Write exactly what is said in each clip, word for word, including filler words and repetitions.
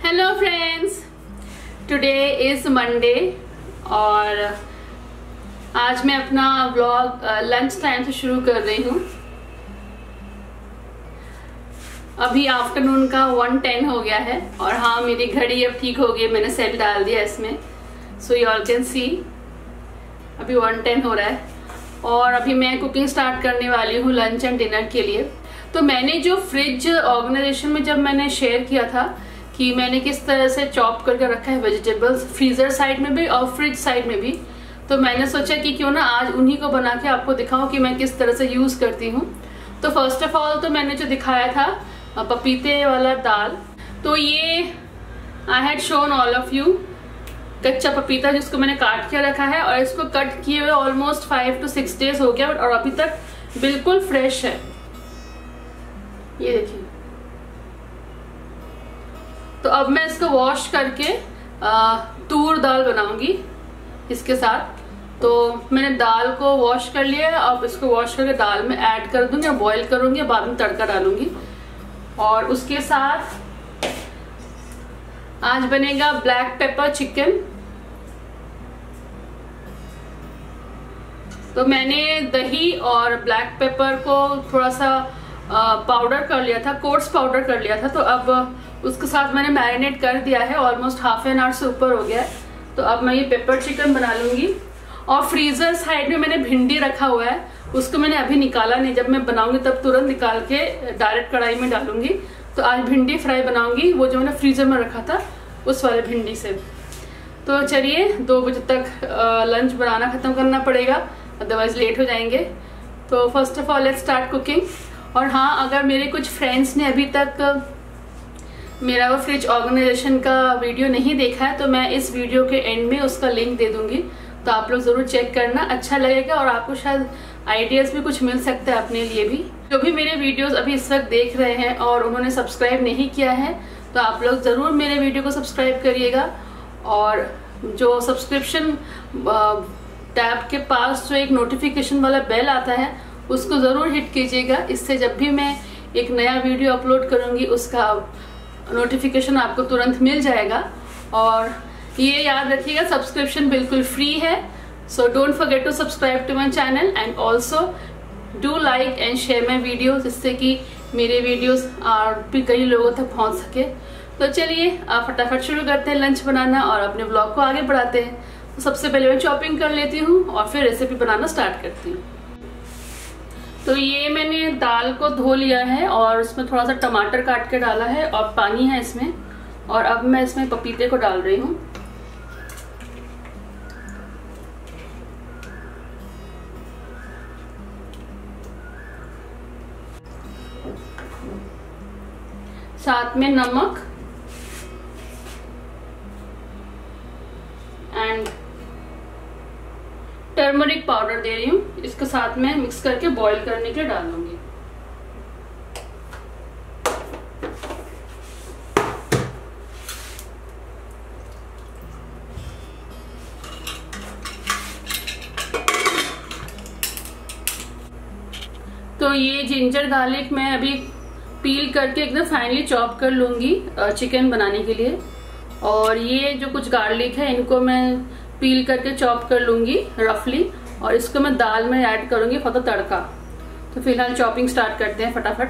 Hello friends, today is Monday और आज मैं अपना व्लॉग लंच टाइम से शुरू कर रही हूँ। अभी आफ्टरनून का वन टेन हो गया है और हाँ, मेरी घड़ी अब ठीक हो गई, मैंने सेल डाल दिया इसमें, so you all can see अभी वन टेन हो रहा है और अभी मैं कुकिंग स्टार्ट करने वाली हूँ लंच एंड डिनर के लिए। तो मैंने जो फ्रिज ऑर्गेनाइजेशन में जब मैंने शेयर किया था कि मैंने किस तरह से चॉप करके रखा है वेजिटेबल्स, फ्रीजर साइड में भी और फ्रिज साइड में भी, तो मैंने सोचा कि क्यों ना आज उन्हीं को बना के आपको दिखाऊं कि मैं किस तरह से यूज करती हूँ। तो फर्स्ट ऑफ ऑल तो मैंने जो दिखाया था पपीते वाला दाल, तो ये I had shown all of you कच्चा पपीता जिसको मैंने काट के रखा है और इसको कट किए हुए almost five to six days हो गया और अभी तक बिल्कुल फ्रेश है। ये देखिए। तो अब मैं इसको वॉश करके आ, तूर दाल बनाऊंगी इसके साथ। तो मैंने दाल को वॉश कर लिया है, अब इसको वॉश करके दाल में ऐड कर दूंगी, बॉईल करूंगी, बाद में तड़का डालूंगी। और उसके साथ आज बनेगा ब्लैक पेपर चिकन। तो मैंने दही और ब्लैक पेपर को थोड़ा सा पाउडर कर लिया था, कोर्स पाउडर कर लिया था, तो अब उसके साथ मैंने मैरिनेट कर दिया है, ऑलमोस्ट हाफ एन आवर से ऊपर हो गया है। तो अब मैं ये पेपर चिकन बना लूंगी। और फ्रीजर साइड में मैंने भिंडी रखा हुआ है, उसको मैंने अभी निकाला नहीं, जब मैं बनाऊंगी तब तुरंत निकाल के डायरेक्ट कढ़ाई में डालूंगी। तो आज भिंडी फ्राई बनाऊंगी, वो जो मैंने फ्रीजर में रखा था उस वाले भिंडी से। तो चलिए, दो बजे तक लंच बनाना खत्म करना पड़ेगा, अदरवाइज लेट हो जाएंगे। तो first of all let's start cooking. और हाँ, अगर मेरे कुछ फ्रेंड्स ने अभी तक मेरा वो फ्रिज ऑर्गेनाइजेशन का वीडियो नहीं देखा है तो मैं इस वीडियो के एंड में उसका लिंक दे दूंगी, तो आप लोग जरूर चेक करना, अच्छा लगेगा और आपको शायद आइडियाज भी कुछ मिल सकता है अपने लिए भी। जो भी मेरे वीडियोस अभी इस वक्त देख रहे हैं और उन्होंने सब्सक्राइब नहीं किया है तो आप लोग जरूर मेरे वीडियो को सब्सक्राइब करिएगा। और जो सब्सक्रिप्शन टैब के पास जो एक नोटिफिकेशन वाला बेल आता है उसको जरूर हिट कीजिएगा, इससे जब भी मैं एक नया वीडियो अपलोड करूंगी उसका नोटिफिकेशन आपको तुरंत मिल जाएगा। और ये याद रखिएगा, सब्सक्रिप्शन बिल्कुल फ्री है, so don't forget to subscribe to my channel and also do like and share my videos, जिससे कि मेरे वीडियोस और भी कई लोगों तक पहुंच सके। तो चलिए आप फटाफट शुरू करते हैं लंच बनाना और अपने ब्लॉग को आगे बढ़ाते हैं। तो सबसे पहले मैं चॉपिंग कर लेती हूँ और फिर रेसिपी बनाना स्टार्ट करती हूँ। तो ये मैंने दाल को धो लिया है और इसमें थोड़ा सा टमाटर काट के डाला है और पानी है इसमें। और अब मैं इसमें पपीते को डाल रही हूँ। साथ में नमक एंड टर्मरिक पाउडर दे रही हूँ, इसके साथ में मिक्स करके बॉईल करने के लिए डाल दूंगी। तो ये जिंजर गार्लिक मैं अभी पील करके एकदम फाइनली चॉप कर लूंगी चिकन बनाने के लिए। और ये जो कुछ गार्लिक है इनको मैं पील करके चॉप कर लूंगी रफली और इसको मैं दाल में ऐड करूंगी फॉर द तड़का। तो फिलहाल चॉपिंग स्टार्ट करते हैं फटाफट।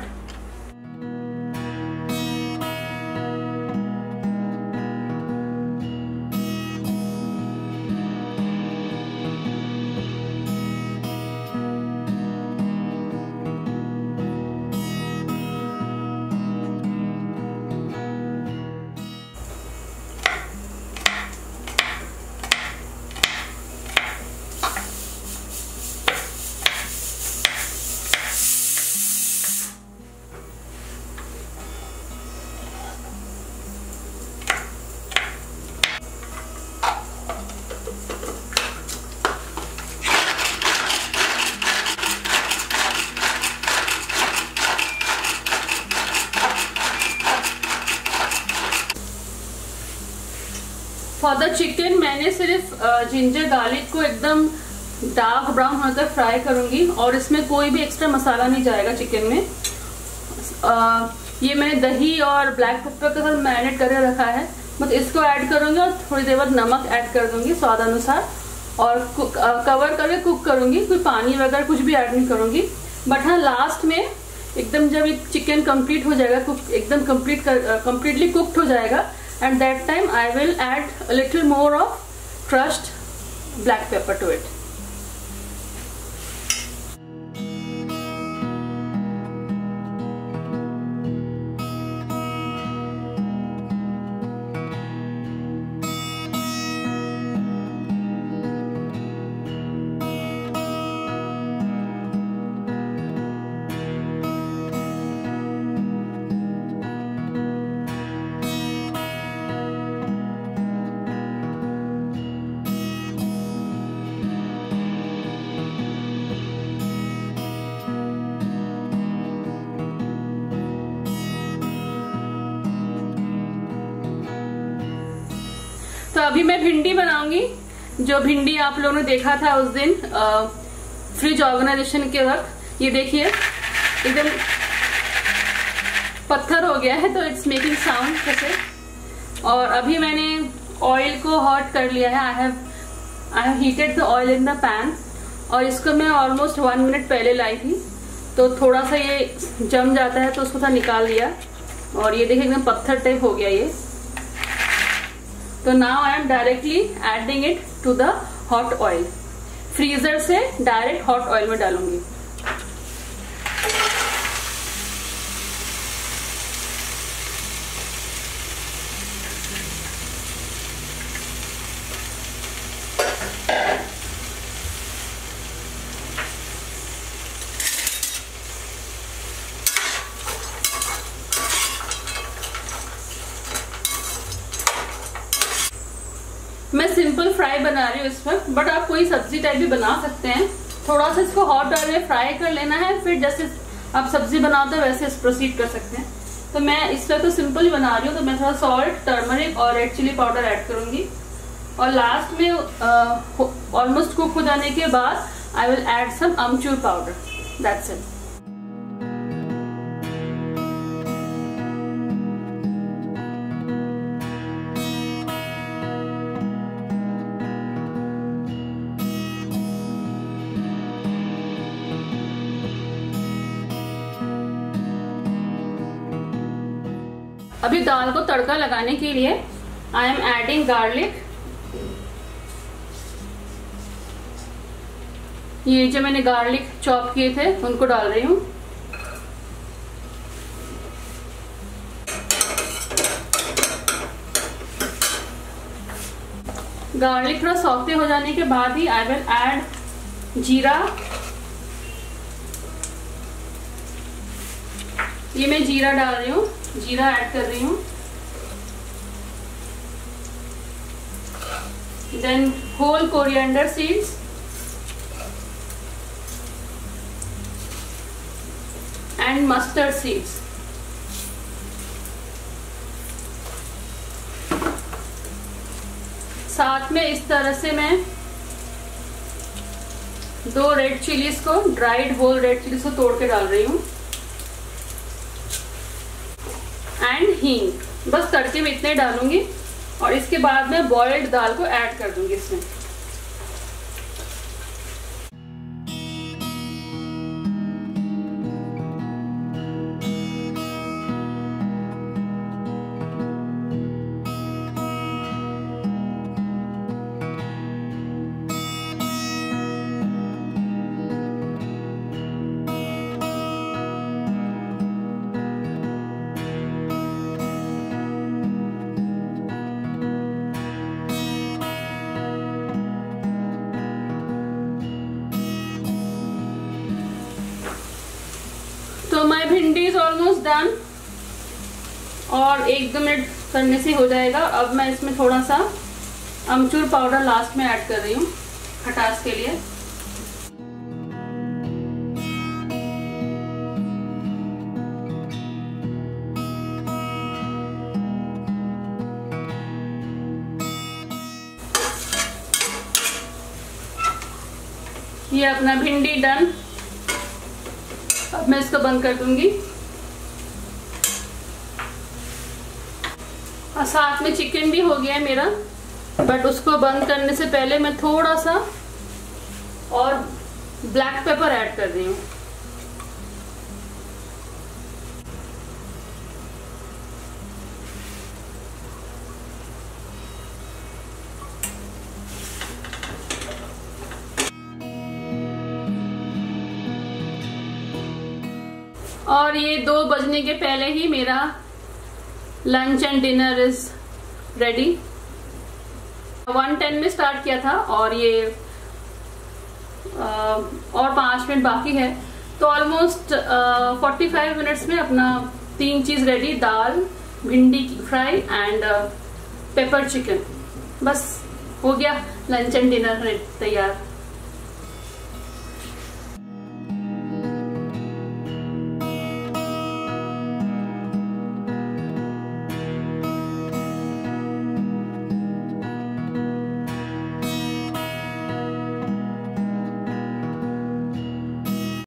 फॉर द चिकन मैंने सिर्फ जिंजर गार्लिक को एकदम डार्क ब्राउन होने तक फ्राई करूंगी और इसमें कोई भी एक्स्ट्रा मसाला नहीं जाएगा चिकन में। ये मैंने दही और ब्लैक पेपर के साथ मैरिनेट करके रखा है, बस इसको ऐड करूंगी और थोड़ी देर बाद नमक ऐड कर दूंगी स्वाद अनुसार, और कुक आ, कवर करके कुक करूंगी। कोई पानी वगैरह कुछ भी ऐड नहीं करूंगी। बट हाँ, लास्ट में एकदम जब ये चिकन कंप्लीट हो जाएगा, कुक एकदम कंप्लीट कर कंप्लीटली कुक्ड हो जाएगा, at that time I will add a little more of crushed black pepper to it. तो अभी मैं भिंडी बनाऊंगी। जो भिंडी आप लोगों ने देखा था उस दिन फ्रिज ऑर्गेनाइजेशन के वक्त, ये देखिए एकदम पत्थर हो गया है, तो इट्स मेकिंग साउंड जैसे। और अभी मैंने ऑयल को हॉट कर लिया है। I have I have heated the oil in the pan, और इसको मैं ऑलमोस्ट वन मिनट पहले लाई थी, तो थोड़ा सा ये जम जाता है तो उसको थोड़ा निकाल लिया, और ये देखिए एकदम पत्थर टाइप हो गया ये। तो now I am directly adding it to the hot oil. Freezer से डायरेक्ट हॉट ऑयल में डालूंगी। मैं सिंपल फ्राई बना रही हूँ इस वक्त, बट आप कोई सब्जी टाइप भी बना सकते हैं। थोड़ा सा इसको हॉट ऑयल में फ्राई कर लेना है, फिर जैसे आप सब्जी बनाते हो वैसे प्रोसीड कर सकते हैं। तो मैं इस वक्त तो सिंपल ही बना रही हूँ, तो मैं थोड़ा सॉल्ट, टर्मरिक और रेड चिली पाउडर ऐड करूंगी। और लास्ट में ऑलमोस्ट कुक हो जाने के बाद I will add some amchur powder, that's it. अभी दाल को तड़का लगाने के लिए आई एम एडिंग गार्लिक। ये जो मैंने गार्लिक चॉप किए थे उनको डाल रही हूँ। गार्लिक थोड़ा सॉफ्टे हो जाने के बाद ही आई विल ऐड जीरा। ये मैं जीरा डाल रही हूँ, जीरा ऐड कर रही हूँ। Then whole coriander seeds, and mustard seeds. साथ में इस तरह से मैं दो रेड चिलीज को, ड्राइड होल रेड चिलीज को तोड़ के डाल रही हूँ, एंड हींग। बस तड़के में इतने डालूंगी, और इसके बाद मैं बॉइल्ड दाल को ऐड कर दूंगी इसमें। तो माय भिंडी इज ऑलमोस्ट डन, और एक दो मिनट करने से हो जाएगा। अब मैं इसमें थोड़ा सा अमचूर पाउडर लास्ट में ऐड कर रही हूँ खटास के लिए। ये अपना भिंडी डन। अब मैं इसको बंद कर दूंगी। और साथ में चिकन भी हो गया है मेरा, बट उसको बंद करने से पहले मैं थोड़ा सा और ब्लैक पेपर ऐड कर रही हूँ। और ये दो बजने के पहले ही मेरा lunch and dinner is ready. One ten में स्टार्ट किया था और ये आ, और पाँच मिनट बाकी है, तो ऑलमोस्ट फोर्टी फाइव मिनट्स में अपना तीन चीज रेडी, दाल, भिंडी की फ्राई एंड पेपर चिकन। बस हो गया लंच एंड डिनर तैयार।